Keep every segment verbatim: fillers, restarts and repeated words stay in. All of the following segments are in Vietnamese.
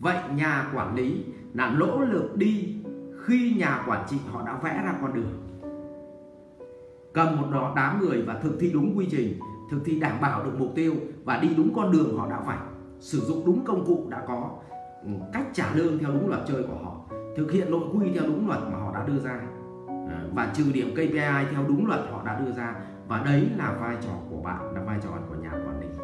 Vậy nhà quản lý là nỗ lực đi khi nhà quản trị họ đã vẽ ra con đường. Cầm một đó đám người và thực thi đúng quy trình, thực thi đảm bảo được mục tiêu và đi đúng con đường họ đã vạch, sử dụng đúng công cụ đã có, cách trả lương theo đúng luật chơi của họ, thực hiện nội quy theo đúng luật mà họ đã đưa ra, và trừ điểm ca pê i theo đúng luật họ đã đưa ra. Và đấy là vai trò của bạn, là vai trò của nhà quản lý.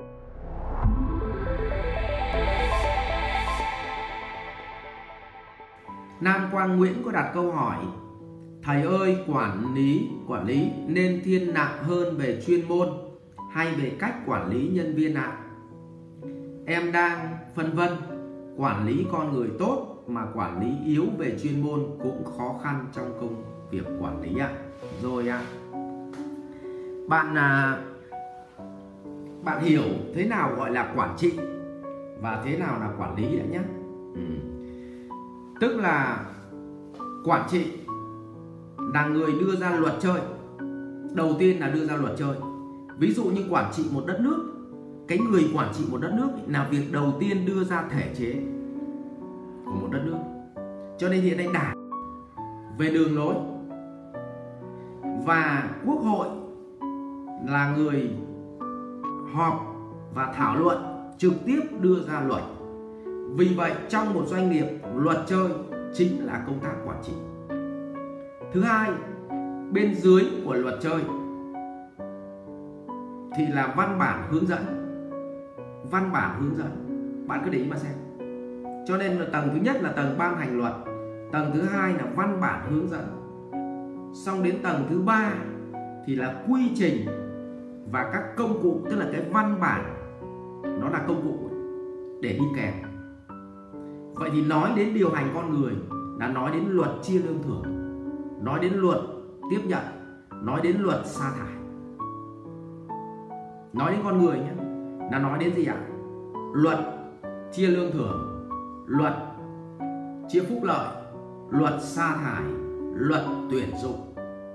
Nam Quang Nguyễn có đặt câu hỏi: thầy ơi, quản lý quản lý nên thiên nặng hơn về chuyên môn hay về cách quản lý nhân viên ạ? Em đang phân vân, quản lý con người tốt mà quản lý yếu về chuyên môn cũng khó khăn trong công việc quản lý ạ. Rồi ạ. Bạn à, bạn hiểu thế nào gọi là quản trị và thế nào là quản lý đã nhé. Ừ. Tức là quản trị là người đưa ra luật chơi. Đầu tiên là đưa ra luật chơi. Ví dụ như quản trị một đất nước, cái người quản trị một đất nước là việc đầu tiên đưa ra thể chế của một đất nước. Cho nên hiện nay đảng về đường lối và quốc hội là người họp và thảo luận, trực tiếp đưa ra luật. Vì vậy trong một doanh nghiệp, luật chơi chính là công tác quản trị. Thứ hai, bên dưới của luật chơi thì là văn bản hướng dẫn. Văn bản hướng dẫn, bạn cứ để ý mà xem. Cho nên là tầng thứ nhất là tầng ban hành luật, tầng thứ hai là văn bản hướng dẫn, xong đến tầng thứ ba thì là quy trình và các công cụ, tức là cái văn bản nó là công cụ để đi kèm. Vậy thì nói đến điều hành con người là nói đến luật chia lương thưởng, nói đến luật tiếp nhận, nói đến luật sa thải. Nói đến con người nhé, là nói đến gì ạ? Luật chia lương thưởng, luật chia phúc lợi, luật sa thải, luật tuyển dụng.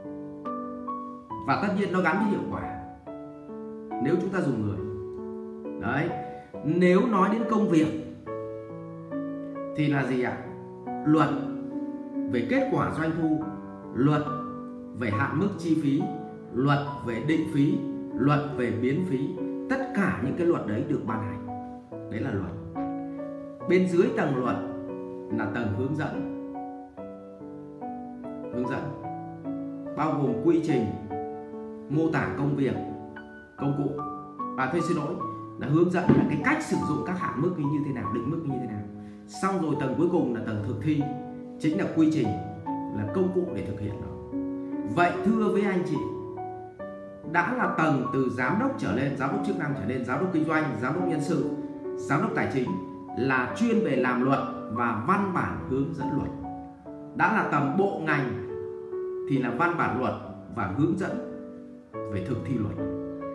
Và tất nhiên nó gắn với hiệu quả nếu chúng ta dùng người. Đấy, nếu nói đến công việc thì là gì ạ? Luật về kết quả doanh thu, luật về hạn mức chi phí, luật về định phí, luật về biến phí. Tất cả những cái luật đấy được ban hành. Đấy là luật. Bên dưới tầng luật là tầng hướng dẫn. Hướng dẫn bao gồm quy trình, mô tả công việc, công cụ. À thôi xin lỗi, là hướng dẫn là cái cách sử dụng các hạn mức như thế nào, định mức như thế nào. Xong rồi tầng cuối cùng là tầng thực thi, chính là quy trình, là công cụ để thực hiện nó. Vậy thưa với anh chị, đã là tầng từ giám đốc trở lên, giám đốc chức năng trở lên, giám đốc kinh doanh, giám đốc nhân sự, giám đốc tài chính là chuyên về làm luật và văn bản hướng dẫn luật. Đã là tầm bộ ngành thì là văn bản luật và hướng dẫn về thực thi luật.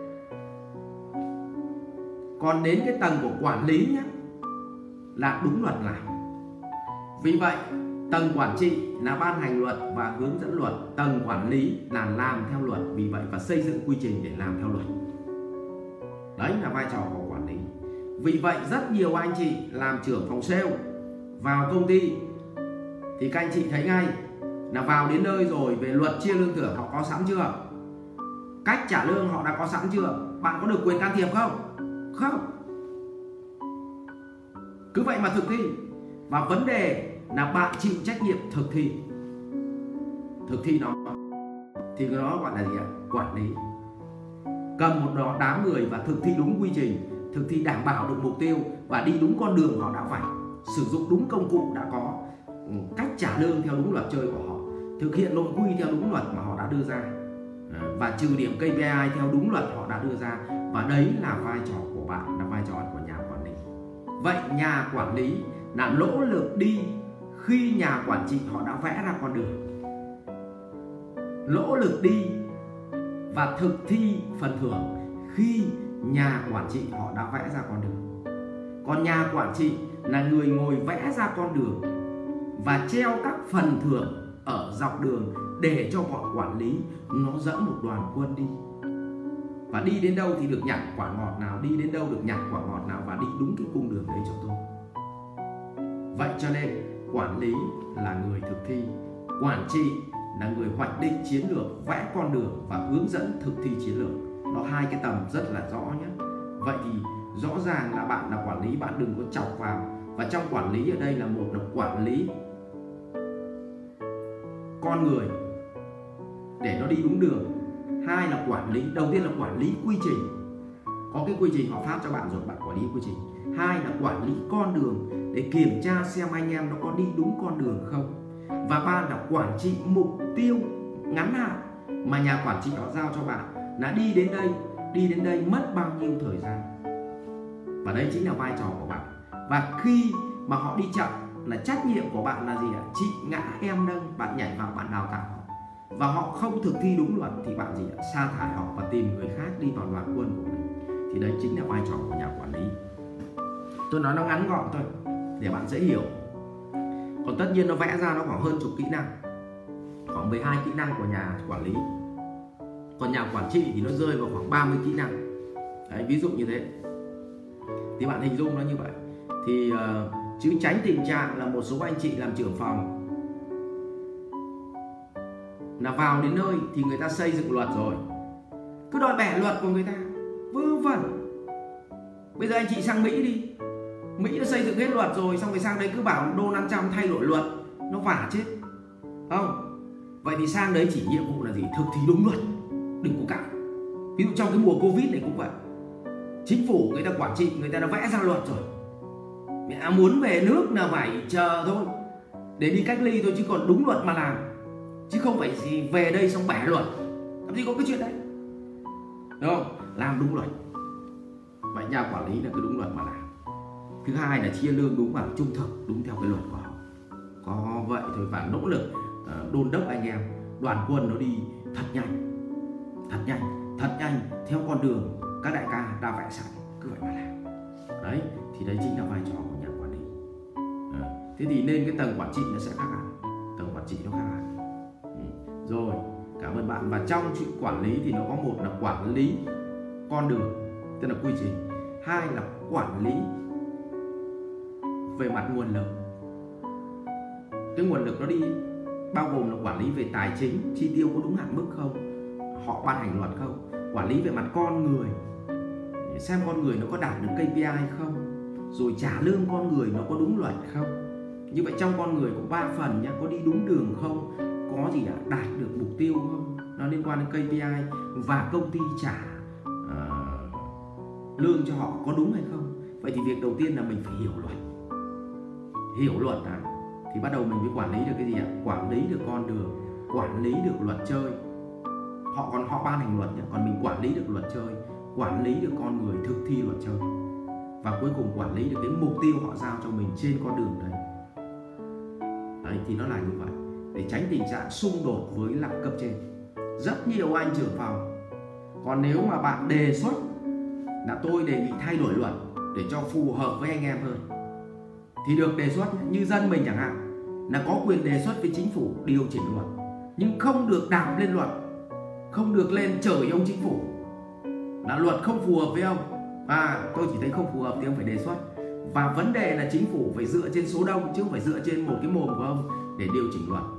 Còn đến cái tầng của quản lý nhé, là đúng luật làm. Vì vậy tầng quản trị là ban hành luật và hướng dẫn luật, tầng quản lý là làm theo luật, vì vậy và xây dựng quy trình để làm theo luật. Đấy là vai trò của quản lý. Vì vậy rất nhiều anh chị làm trưởng phòng sale vào công ty thì các anh chị thấy ngay là vào đến nơi rồi, về luật chia lương thưởng họ có sẵn chưa? Cách trả lương họ đã có sẵn chưa? Bạn có được quyền can thiệp không? Không. Cứ vậy mà thực thi. Và vấn đề là bạn chịu trách nhiệm thực thi. Thực thi nó thì nó gọi là gì ạ? Quản lý. Cầm một đó đám người và thực thi đúng quy trình, thực thi đảm bảo được mục tiêu và đi đúng con đường họ đã vạch, sử dụng đúng công cụ đã có, cách trả lương theo đúng luật chơi của họ, thực hiện nội quy theo đúng luật mà họ đã đưa ra, và trừ điểm ca pê i theo đúng luật họ đã đưa ra. Và đấy là vai trò của bạn, là vai trò của nhà quản lý. Vậy nhà quản lý là nỗ lực đi khi nhà quản trị họ đã vẽ ra con đường, nỗ lực đi và thực thi phần thưởng khi nhà quản trị họ đã vẽ ra con đường. Còn nhà quản trị là người ngồi vẽ ra con đường và treo các phần thưởng ở dọc đường để cho bọn quản lý nó dẫn một đoàn quân đi. Và đi đến đâu thì được nhặt quả ngọt nào, đi đến đâu được nhặt quả ngọt nào và đi đúng cái cung đường đấy cho tôi. Vậy cho nên quản lý là người thực thi, quản trị là người hoạch định chiến lược, vẽ con đường và hướng dẫn thực thi chiến lược. Nó hai cái tầm rất là rõ nhé. Vậy thì rõ ràng là bạn là quản lý, bạn đừng có chọc vào. Và trong quản lý ở đây là một là quản lý con người để nó đi đúng đường. Hai là quản lý, đầu tiên là quản lý quy trình. Có cái quy trình họ phát cho bạn rồi, bạn quản lý quy trình. Hai là quản lý con đường để kiểm tra xem anh em nó có đi đúng con đường không. Và ba là quản trị mục tiêu ngắn hạn mà nhà quản trị họ giao cho bạn là đi đến đây, đi đến đây mất bao nhiêu thời gian. Và đây chính là vai trò của bạn. Và khi mà họ đi chậm là trách nhiệm của bạn là gì ạ? Chị ngã em nâng, bạn nhảy vào bạn đào tạo họ. Và họ không thực thi đúng luật thì bạn gì ạ? Sa thải họ và tìm người khác đi vào đoàn quân của mình. Thì đấy chính là vai trò của nhà quản lý. Tôi nói nó ngắn gọn thôi để bạn dễ hiểu. Còn tất nhiên nó vẽ ra nó khoảng hơn chục kỹ năng, khoảng mười hai kỹ năng của nhà quản lý. Còn nhà quản trị thì nó rơi vào khoảng ba mươi kỹ năng. Đấy, ví dụ như thế. Thì bạn hình dung nó như vậy. Thì uh, chứ tránh tình trạng là một số anh chị làm trưởng phòng là vào đến nơi thì người ta xây dựng luật rồi, cứ đòi bẻ luật của người ta, vớ vẩn. Bây giờ anh chị sang Mỹ đi, Mỹ nó xây dựng hết luật rồi, xong rồi sang đấy cứ bảo Donald Trump thay đổi luật, nó vả chết, không? Vậy thì sang đấy chỉ nhiệm vụ là gì? Thực thi đúng luật, đừng có cãi. Ví dụ trong cái mùa Covid này cũng vậy, chính phủ người ta quản trị, người ta đã vẽ ra luật rồi, mẹ muốn về nước là phải chờ thôi để đi cách ly thôi, chứ còn đúng luật mà làm, chứ không phải gì về đây xong bẻ luật, làm gì có cái chuyện đấy, đúng không? Làm đúng luật. Vậy nhà quản lý là cứ đúng luật mà làm. Thứ hai là chia lương đúng và trung thực, đúng theo cái luật của họ. Có vậy thôi, và nỗ lực uh, đôn đốc anh em, đoàn quân nó đi thật nhanh, thật nhanh, thật nhanh theo con đường các đại ca đã vẽ sẵn, cứ vậy mà làm. Đấy, thì đấy chính là vai trò của nhà quản lý. À, thế thì nên cái tầng quản trị nó sẽ khác hẳn, tầng quản trị nó khác hẳn. Ừ. Rồi, cảm ơn bạn. Và trong chuyện quản lý thì nó có một là quản lý con đường, tức là quy trình. Hai là quản lý về mặt nguồn lực. Cái nguồn lực nó đi bao gồm là quản lý về tài chính, chi tiêu có đúng hạn mức không, họ ban hành luật không, quản lý về mặt con người, xem con người nó có đạt được ca pê i không, rồi trả lương con người nó có đúng luật không. Như vậy trong con người có ba phần nhá, có đi đúng đường không, có gì đã đạt được mục tiêu không, nó liên quan đến ca pê i, và công ty trả uh, lương cho họ có đúng hay không. Vậy thì việc đầu tiên là mình phải hiểu luật. Hiểu luật à, thì bắt đầu mình mới quản lý được cái gì ạ? Quản lý được con đường, quản lý được luật chơi. Họ còn họ ban hành luật nhé, còn mình quản lý được luật chơi, quản lý được con người thực thi luật chơi, và cuối cùng quản lý được cái mục tiêu họ giao cho mình trên con đường đấy. Đấy thì nó là như vậy, để tránh tình trạng xung đột với lại cấp trên. Rất nhiều anh trưởng phòng, còn nếu mà bạn đề xuất là tôi đề nghị thay đổi luật để cho phù hợp với anh em hơn thì được đề xuất. Như dân mình chẳng hạn là có quyền đề xuất với chính phủ điều chỉnh luật, nhưng không được đạp lên luật, không được lên chửi ông chính phủ là luật không phù hợp với ông, và tôi chỉ thấy không phù hợp thì ông phải đề xuất. Và vấn đề là chính phủ phải dựa trên số đông chứ không phải dựa trên một cái mồm của ông để điều chỉnh luật.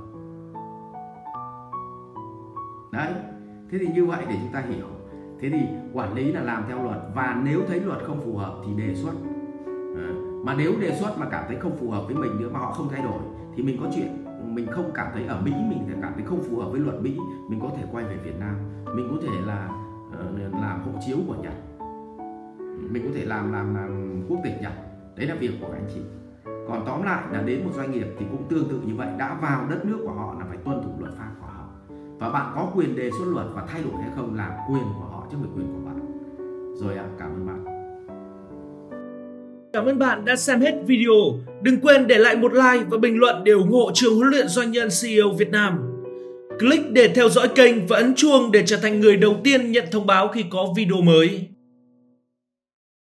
Đấy, thế thì như vậy để chúng ta hiểu. Thế thì quản lý là làm theo luật, và nếu thấy luật không phù hợp thì đề xuất. À, mà nếu đề xuất mà cảm thấy không phù hợp với mình nữa mà họ không thay đổi thì mình có chuyện, mình không cảm thấy ở Mỹ mình cảm thấy không phù hợp với luật Mỹ, mình có thể quay về Việt Nam, mình có thể là uh, làm hộ chiếu của Nhật, mình có thể làm làm làm quốc tịch Nhật. Đấy là việc của anh chị. Còn tóm lại là đến một doanh nghiệp thì cũng tương tự như vậy, đã vào đất nước của họ là phải tuân thủ luật pháp của họ, và bạn có quyền đề xuất luật và thay đổi hay không là quyền của họ chứ không phải quyền của bạn. Rồi ạ, à, cảm ơn bạn. Cảm ơn bạn đã xem hết video. Đừng quên để lại một like và bình luận để ủng hộ trường huấn luyện doanh nhân xê e ô Việt Nam. Click để theo dõi kênh và ấn chuông để trở thành người đầu tiên nhận thông báo khi có video mới.